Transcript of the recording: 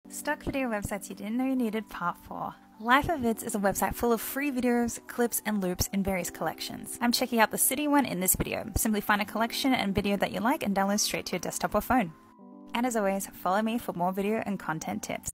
Stock video websites you didn't know you needed, part 4. Life of Vids is a website full of free videos, clips, and loops in various collections. I'm checking out the city one in this video. Simply find a collection and video that you like and download straight to your desktop or phone. And as always, follow me for more video and content tips.